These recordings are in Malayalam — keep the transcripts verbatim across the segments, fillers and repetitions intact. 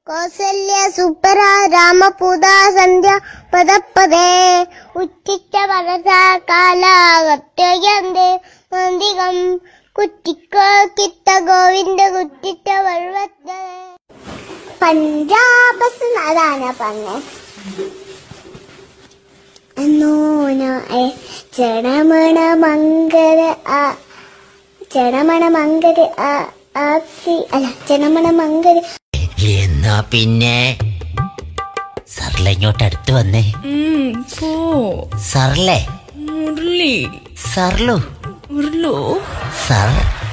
കൗസല്യ സുപ്ര രാമപൂത സന്ധ്യ പദപ്പദേ ഉച്ചിച്ച മനസ കാലാകത്യയന്തേ നന്ദികം കുറ്റിക്ക കിത്ത ഗോവിന്ദ കുറ്റിച്ച പർവ്വത പഞ്ചാബസ് അതാണ് പറഞ്ഞേ ചടമണ മംഗല ചടമണ മംഗല അല്ല ചടമണ മംഗല. എന്നാ പിന്നെ സർല ഇങ്ങോട്ട് അടുത്ത് വന്നേ. സർലേ മുരളി സർലു മുരളു സർ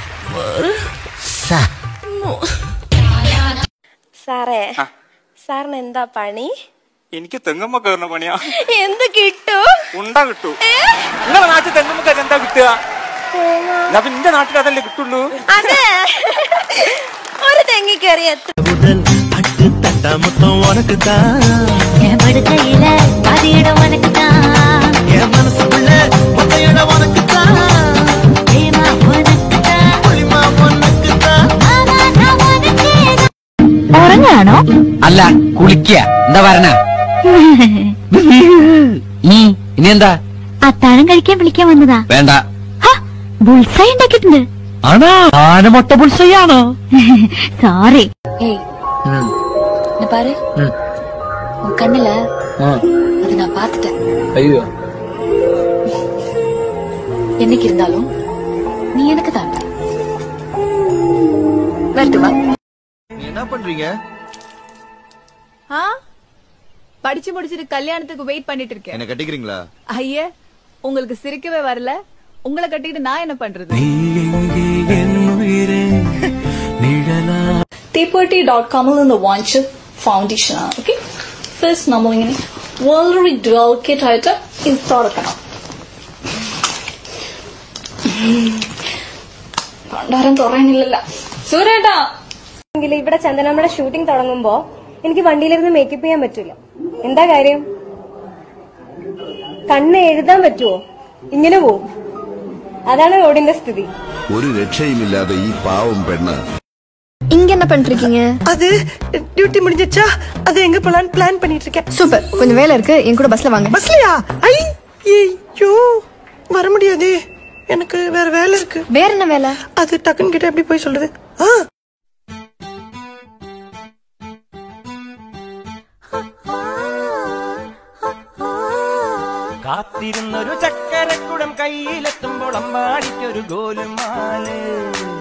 സാറേ സാറിന് എന്താ പണി? എനിക്ക് തെങ്ങമ്മ കയറുന്ന പണിയാ. എന്ത് കിട്ടൂ? ഉണ്ടാ കിട്ടൂ. നിങ്ങളുടെ നാട്ടിൽ തെങ്ങമ്മ കയറി എന്താ കിട്ടുക? നിന്റെ നാട്ടിൽ അതല്ലേ കിട്ടുള്ളൂ. അതെ, ഒരു തെങ്ങി കയറി ഉറങ്ങാണോ? അല്ല, കുളിക്ക. എന്താ പറഞ്ഞ? ഇനി എന്താ? അത്താഴം കഴിക്കാൻ വിളിക്കാൻ വന്നതാ. വേണ്ട. ബുൾസൈ ഉണ്ടാക്കിയിട്ടുണ്ട്. ആണോ? ആനമുട്ട ബുൾസൈയാണോ? സോറി. பாரு உன் கண்ணுல அது நான் பாத்துட்டேன். ஐயோ, என்னைக்கு இருந்தாலும் நீ எனக்கு தான். வரட்டுமா? என்ன பண்றீங்க? ஆ, படிச்சு முடிச்சிட்டு கல்யாணத்துக்கு வெயிட் பண்ணிட்டு இருக்கேன். என்ன கட்டிக்கிறீங்களா? ஐயே, உங்களுக்கு சிரிக்கவே வரல. உங்களை கட்டிட்டு நான் என்ன பண்றது? ടീപ്പോട്ടി ഡോട്ട് കോമിൽ നിന്ന് വാങ്ങിച്ച ഫൗണ്ടേഷൻ ആണ്. ഓക്കെ, ഫസ്റ്റ് നമ്മളിങ്ങനെ വളരെ ഡെലിക്കേറ്റ് ആയിട്ട് ഇത് തുടക്കണം. ഭണ്ഡാരം തുറയുന്നില്ലല്ലോ. സൂര്യേട്ടാ, ഇവിടെ ചന്ദനമ്മയുടെ ഷൂട്ടിംഗ് തുടങ്ങുമ്പോ എനിക്ക് വണ്ടിയിലിരുന്ന് മേക്കപ്പ് ചെയ്യാൻ പറ്റൂല. എന്താ കാര്യം? കണ്ണ് എഴുതാൻ പറ്റുമോ? ഇങ്ങനെ പോവും. അതാണ് റോഡിന്റെ സ്ഥിതി. ഒരു രക്ഷയുമില്ലാതെ ഈ പാവം പെണ്ണ്. இங்க என்ன பண்றீங்க? அது டியூட்டி முடிஞ்சிச்சா? அது எங்க போலான்னு பிளான் பண்ணிட்டு இருக்கேன். சூப்பர், கொஞ்சம் வேலை இருக்கு, என் கூட பஸ்ல வாங்க. பஸ்லயா? ஐயோ, வர முடியாது, எனக்கு வேற வேலை இருக்கு. வேற என்ன வேலை? அது டக்குன்னு கிட்ட எப்படி போய் சொல்றது? ஆ, കാത്തിരുന്നൊരു ചക്കരക്കുടം കയ്യിലെത്തുമ്പോൾ അമ്പാടിക്കൊരു ഗോലുമാല്.